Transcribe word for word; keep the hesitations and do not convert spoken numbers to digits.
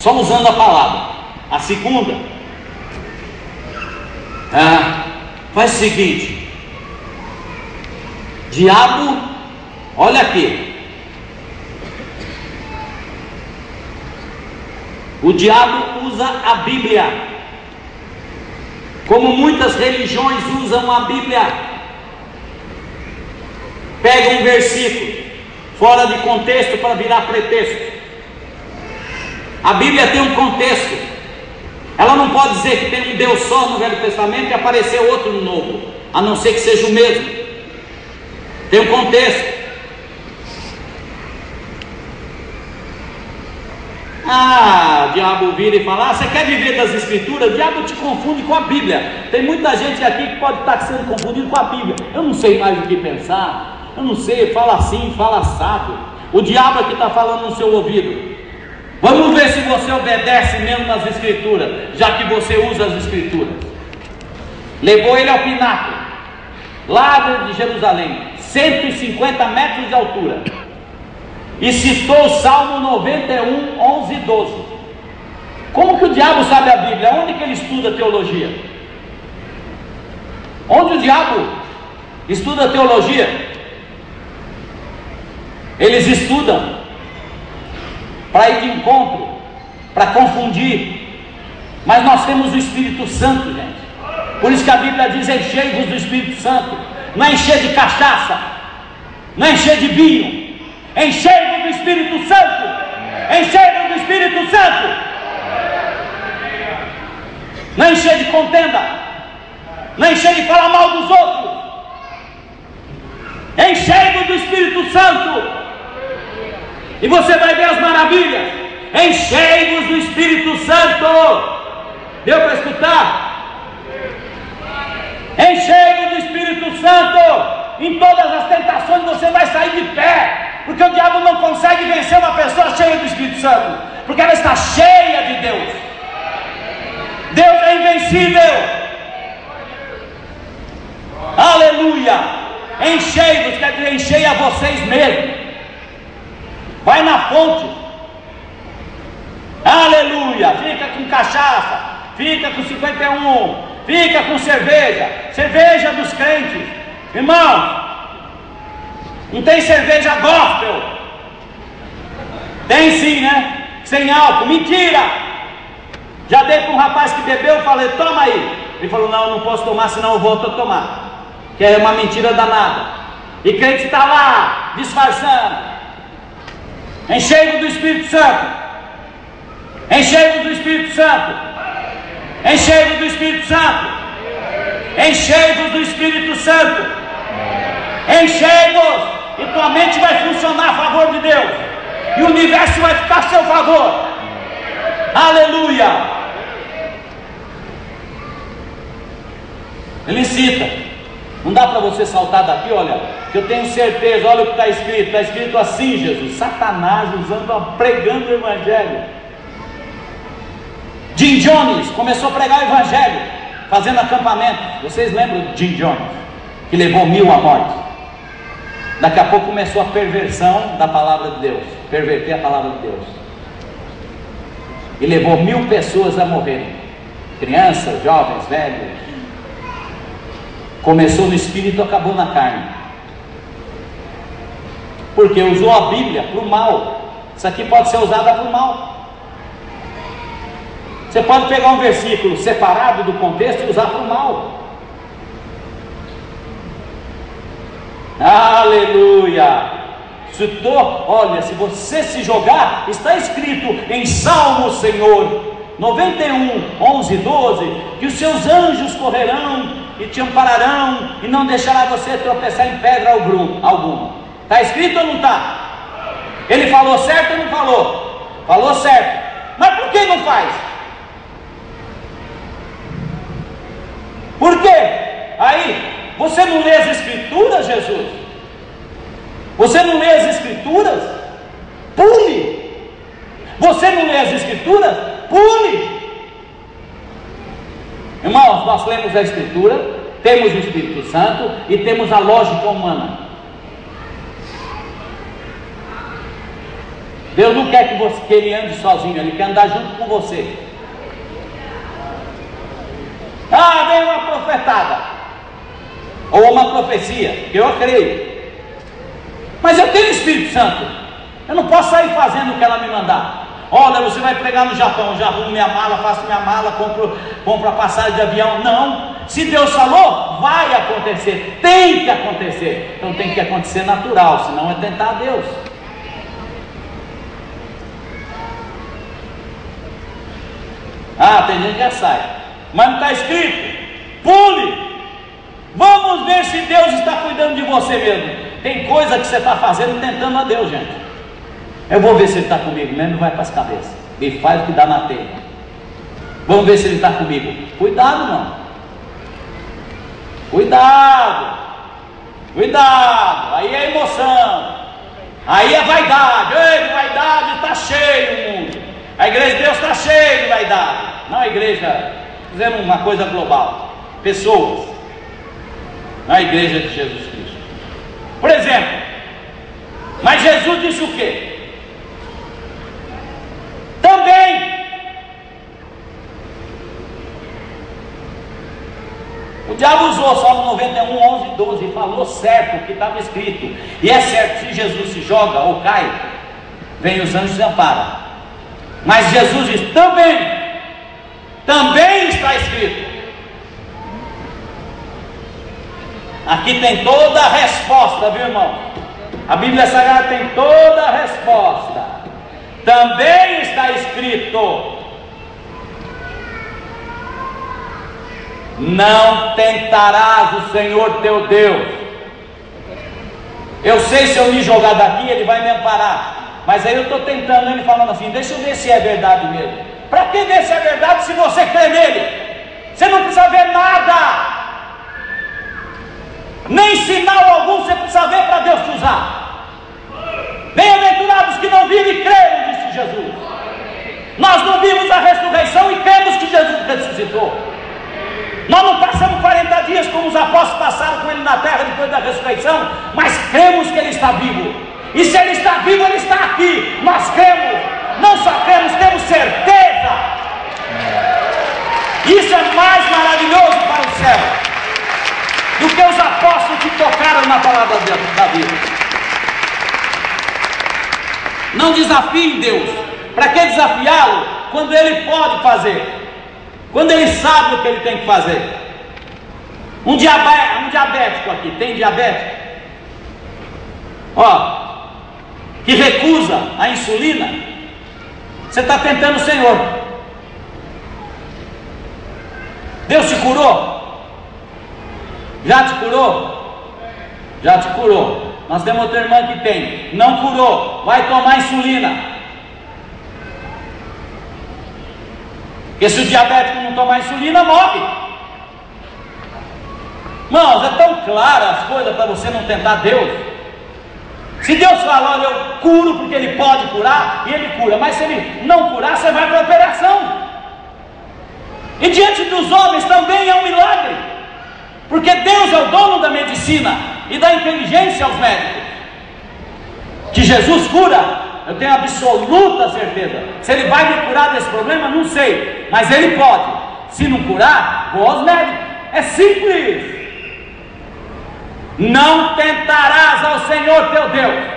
só usando a palavra. A segunda, ah, faz o seguinte: diabo, olha aqui, o diabo usa a Bíblia, como muitas religiões usam a Bíblia. Pega um versículo fora de contexto para virar pretexto. A Bíblia tem um contexto. Ela não pode dizer que tem um Deus só no Velho Testamento e aparecer outro no Novo, a não ser que seja o mesmo. Tem um contexto. Ah, o diabo vira e fala: ah, você quer viver das Escrituras? O diabo te confunde com a Bíblia. Tem muita gente aqui que pode estar sendo confundido com a Bíblia. Eu não sei mais o que pensar, eu não sei, fala assim, fala assado. O diabo é que está falando no seu ouvido. Vamos ver se você obedece mesmo nas Escrituras, já que você usa as Escrituras. Levou ele ao pináculo, lá de Jerusalém, cento e cinquenta metros de altura, e citou o Salmo noventa e um, onze e doze. Como que o diabo sabe a Bíblia? Onde que ele estuda teologia? Onde o diabo estuda teologia? Eles estudam para ir de encontro, para confundir. Mas nós temos o Espírito Santo, gente. Por isso que a Bíblia diz: enchei-vos do Espírito Santo. Não é encher de cachaça, não é encher de vinho, enchei-vos do Espírito Santo. Enchei-vos do Espírito Santo. Não é encher de contenda, não é encher de falar mal dos outros. Enchei-vos do Espírito Santo, e você vai ver as maravilhas. Enchei-vos do Espírito Santo. Deu para escutar? Enchei-vos do Espírito Santo. Em todas as tentações você vai sair de pé, porque o diabo não consegue vencer uma pessoa cheia do Espírito Santo, porque ela está cheia de Deus. Deus é invencível. Aleluia. Enchei-vos quer dizer enchei a vocês mesmos. Vai na fonte. Aleluia. Fica com cachaça, fica com cinquenta e um, fica com cerveja, cerveja dos crentes. Irmão, não tem cerveja gospel? Tem sim, né? Sem álcool. Mentira. Já dei para um rapaz que bebeu e falei: toma aí. Ele falou: não, eu não posso tomar, senão eu volto a tomar. Que é uma mentira danada. E crente está lá disfarçando. Enchei-vos do Espírito Santo. Enchei-vos do Espírito Santo. Enchei-vos do Espírito Santo. Enchei-vos do Espírito Santo. Enchei-vos, e tua mente vai funcionar a favor de Deus, e o universo vai ficar a seu favor. Aleluia. Ele cita. Não dá para você saltar daqui, olha, que eu tenho certeza, olha o que está escrito, está escrito assim, Jesus, Satanás usando, pregando o Evangelho. Jim Jones começou a pregar o Evangelho, fazendo acampamento. Vocês lembram de Jim Jones, que levou mil à morte? Daqui a pouco começou a perversão da palavra de Deus, perverter a palavra de Deus, e levou mil pessoas a morrerem, crianças, jovens, velhos. Começou no espírito, acabou na carne, porque usou a Bíblia para o mal. Isso aqui pode ser usada para o mal. Você pode pegar um versículo separado do contexto e usar para o mal. Aleluia. Se tô, olha, se você se jogar, está escrito em Salmo, Senhor, noventa e um, onze e doze, que os seus anjos correrão e te ampararão, e não deixará você tropeçar em pedra alguma. Está escrito ou não está? Ele falou certo ou não falou? Falou certo. Mas por que não faz? Por quê? Aí, você não lê as Escrituras, Jesus? Você não lê as Escrituras? Pule. Você não lê as Escrituras? Pule. Irmãos, nós lemos a Escritura, temos o Espírito Santo e temos a lógica humana. Deus não quer que, você, que ele ande sozinho, Ele quer andar junto com você. Ah, vem uma profetada, ou uma profecia, que eu creio, mas eu tenho o Espírito Santo, eu não posso sair fazendo o que ela me mandar. Olha, você vai pregar no Japão, já arrumo minha mala, faço minha mala, compro, compro a passagem de avião. Não, se Deus falou, vai acontecer, tem que acontecer. Então tem que acontecer natural, senão é tentar Deus. Ah, tem gente que já sai, mas não está escrito, pule, vamos ver se Deus está cuidando de você mesmo. Tem coisa que você está fazendo tentando a Deus, gente. Eu vou ver se Ele está comigo mesmo, vai para as cabeças, e faz o que dá na telha. Vamos ver se Ele está comigo. Cuidado, não. Cuidado, cuidado, aí é emoção, aí é vaidade. Ei, vaidade está cheio o mundo. A igreja de Deus está cheia de vaidade. Não a igreja, fizemos uma coisa global, pessoas, não a igreja de Jesus Cristo. Por exemplo, mas Jesus disse o quê? Também o diabo usou Salmo noventa e um, onze e doze e falou certo o que estava escrito, e é certo, se Jesus se joga ou cai, vem os anjos e amparam. Mas Jesus diz também, também está escrito. Aqui tem toda a resposta, viu, irmão? A Bíblia Sagrada tem toda a resposta. Também está escrito: não tentarás o Senhor teu Deus. Eu sei, se eu me jogar daqui, Ele vai me amparar. Mas aí eu estou tentando, Ele falando assim, deixa eu ver se é verdade mesmo. Para que ver se é verdade se você crê nele? Você não precisa ver nada, nem sinal algum você precisa ver para Deus te usar. Bem-aventurados que não viram e creram, disse Jesus. Nós não vimos a ressurreição e cremos que Jesus ressuscitou. Nós não passamos quarenta dias como os apóstolos passaram com Ele na terra depois da ressurreição, mas cremos que Ele está vivo. E se Ele está vivo, Ele está aqui. Nós cremos, não só cremos, temos certeza. Isso é mais maravilhoso para o céu do que os apóstolos que tocaram na palavra da Bíblia. Não desafiem Deus. Para que desafiá-lo quando Ele pode fazer? Quando Ele sabe o que Ele tem que fazer? Um diabético, um diabético aqui, tem diabetes? Ó, que recusa a insulina, você está tentando o Senhor. Deus te curou? Já te curou? Já te curou. Nós temos outra irmã que tem, não curou, vai tomar insulina. Porque se o diabético não tomar insulina, morre. Irmãos, é tão clara as coisas para você não tentar Deus. Se Deus fala, olha, eu curo porque Ele pode curar, e Ele cura, mas se Ele não curar, você vai para a operação. E diante dos homens também é um milagre, porque Deus é o dono da medicina e da inteligência aos médicos. Que Jesus cura, eu tenho absoluta certeza. Se Ele vai me curar desse problema, não sei, mas Ele pode. Se não curar, vou aos médicos. É simples. Não tentarás ao Senhor teu Deus.